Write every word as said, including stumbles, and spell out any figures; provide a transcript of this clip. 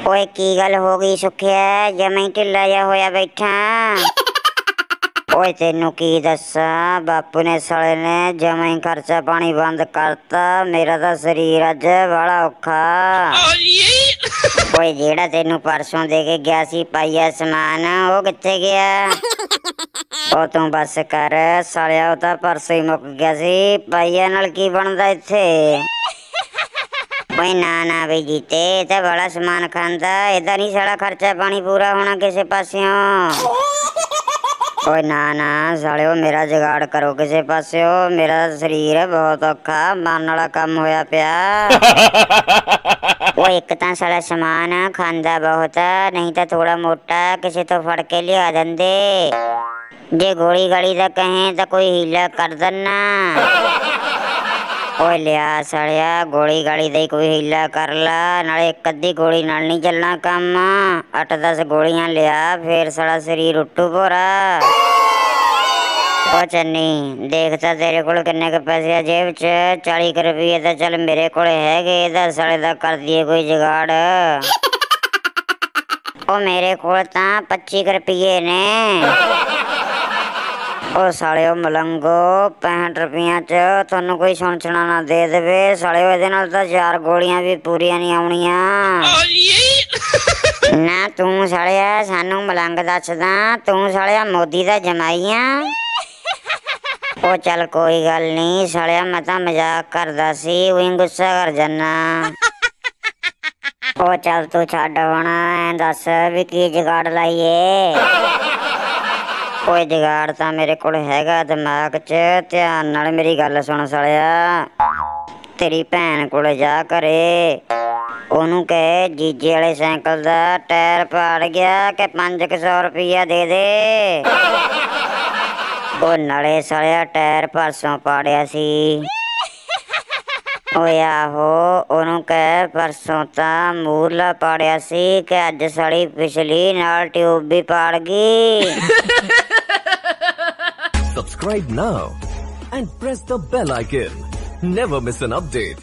ਓਏ ਕੀ ਗੱਲ ਹੋ ਗਈ ਸੁੱਖਿਆ, ਜਮੇ ਢਿੱਲਾ ਜਿਹਾ ਹੋਇਆ ਬੈਠਾ। ਓਏ ਤੈਨੂੰ ਕੀ ਦੱਸਾਂ, ਬਾਪੂ ਨੇ ਸਾਲੇ ਨੇ ਜਮਾਂ ਹੀ ਖਰਚਾ ਪਾਣੀ ਬੰਦ ਕਰਤਾ। ਮੇਰਾ ਤਾਂ ਸਰੀਰ ਅੱਜ ਬੜਾ ਔਖਾ। ਓਏ ਜਿਹੜਾ ਤੈਨੂੰ ਪਰਸੋਂ ਦੇ ਕੇ ਗਿਆ ਸੀ ਪਾਈਆ ਸਮਾਨ, ਉਹ ਕਿੱਥੇ ਗਿਆ? ਉਹ ਤੂੰ ਬਸ ਕਰ ਸਾਲਿਆ, ਉਹ ਤਾਂ ਪਰਸੋਂ ਹੀ ਮੁੱਕ ਗਿਆ ਸੀ। ਪਾਈਆ ਨਾਲ ਕੀ ਬਣਦਾ ਇੱਥੇ? ਓਏ ਨਾ ਨਾ ਬਈ ਜੀਤੇ, ਇਹ ਤਾਂ ਬੜਾ ਸਮਾਨ ਖਾਂਦਾ, ਇਹਦਾ ਨਹੀਂ ਸਾਲਾ ਖਰਚਾ ਪਾਣੀ ਪੂਰਾ ਹੋਣਾ ਕਿਸੇ ਪਾਸਿਓਂ। ਓਏ ਨਾ ਨਾ ਸਾਲਿਓ, ਮੇਰਾ ਜੁਗਾੜ ਕਰੋ ਕਿਸੇ ਪਾਸਿਓ, ਮੇਰਾ ਸਰੀਰ ਬਹੁਤ ਔਖਾ, ਮਰਨ ਵਾਲਾ ਕੰਮ ਹੋਇਆ ਪਿਆ। ਓਏ ਇੱਕ ਤਾਂ ਸਾਲਾ ਸਮਾਨ ਖਾਂਦਾ ਬਹੁਤ, ਨਹੀਂ ਤਾਂ ਥੋੜਾ ਮੋਟਾ ਕਿਸੇ ਤੋਂ ਫੜ ਕੇ ਲਿਆ ਦਿੰਦੇ। ਜੇ ਗੋਲੀ ਗਾਲੀ ਦਾ ਕਹੇ ਤਾਂ ਕੋਈ ਹੀਲਾ ਕਰ ਦੇਣਾ। ਓਏ ਲਿਆ ਸਾਲਿਆ, ਗੋਲੀ ਗਾਲੀ ਦਾ ਹੀ ਕੋਈ ਹੀਲਾ ਕਰ ਲਾ, ਨਾਲੇ ਇੱਕ ਅੱਧੀ ਗੋਲੀ ਨਾਲ ਨਹੀਂ ਚੱਲਣਾ ਕੰਮ। ਅੱਠ ਦਸ ਗੋਲੀਆਂ ਲਿਆ, ਫੇਰ ਸਾਲਾ ਸਰੀਰ ਉੱਠੂ ਭੋਰਾ। ਓ ਚੰਨੀ ਦੇਖ ਤਾਂ ਤੇਰੇ ਕੋਲ ਕਿੰਨੇ ਕੁ ਪੈਸੇ ਆ ਜੇਬ ਚ? ਚਾਲੀ ਕੁ ਰੁਪਈਏ ਤਾਂ ਚੱਲ ਮੇਰੇ ਕੋਲ ਹੈਗੇ, ਇਹਦਾ ਸਾਲੇ ਦਾ ਕਰ ਦਈਏ ਕੋਈ ਜੁਗਾੜ। ਉਹ ਮੇਰੇ ਕੋਲ ਤਾਂ ਪੱਚੀ ਕੁ ਰੁਪਈਏ ਨੇ। ਉਹ ਸਾਲਿਓ ਮਲੰਗੋ, ਪੈਂਹਠ ਰੁਪਈਆਂ ਚ ਤੁਹਾਨੂੰ ਕੋਈ ਸੁਣ ਸੁਣਾ ਨਾ ਦੇ ਦੇਵੇ ਸਾਲਿਓ, ਇਹਦੇ ਨਾਲ ਤਾਂ ਚਾਰ ਗੋਲੀਆਂ ਵੀ ਪੂਰੀਆਂ ਨਹੀਂ ਆਉਣੀਆਂ। ਨਾ ਤੂੰ ਸਾਲਿਆ ਸਾਨੂੰ ਮਲੰਗ ਦੱਸਦਾ, ਤੂੰ ਸਾਲਿਆ ਮੋਦੀ ਦਾ ਜਮਾਈ ਆ? ਉਹ ਚੱਲ ਕੋਈ ਗੱਲ ਨਹੀਂ ਸਾਲਿਆ, ਮੈਂ ਤਾਂ ਮਜ਼ਾਕ ਕਰਦਾ ਸੀ, ਉਹੀ ਗੁੱਸਾ ਕਰ ਜਾਨਾ। ਉਹ ਚੱਲ ਤੂੰ ਛੱਡ ਹੁਣ, ਐਂ ਦੱਸ ਵੀ ਕੀ ਜੁਗਾੜ ਲਾਈਏ? ਓਏ ਜੁਗਾੜ ਤਾਂ ਮੇਰੇ ਕੋਲ ਹੈਗਾ ਦਿਮਾਗ 'ਚ, ਧਿਆਨ ਨਾਲ ਮੇਰੀ ਗੱਲ ਸੁਣ ਸਾਲਿਆ। ਤੇਰੀ ਭੈਣ ਕੋਲ ਜਾ ਘਰੇ, ਉਹਨੂੰ ਕਹੇ ਜੀਜੇ ਵਾਲੇ ਸਾਈਕਲ ਦਾ ਟਾਇਰ ਪਾੜ ਗਿਆ ਕਿ ਪੰਜ ਕੁ ਸੌ ਰੁਪਈਆ ਦੇ ਦੇ। ਉਹ ਨਾਲੇ ਸਾਲਿਆ ਟਾਇਰ ਪਰਸੋਂ ਪਾੜਿਆ ਸੀ। ਓਏ ਆਹੋ, ਉਹਨੂੰ ਕਹਿ ਪਰਸੋਂ ਤਾਂ ਮੂਰਲਾ ਪਾੜਿਆ ਸੀ ਕਿ ਅੱਜ ਸਾਲੀ ਪਿਛਲੀ ਨਾਲ ਟਿਊਬ ਵੀ ਪਾੜ ਗਈ। Subscribe now and press the bell icon. Never miss an update.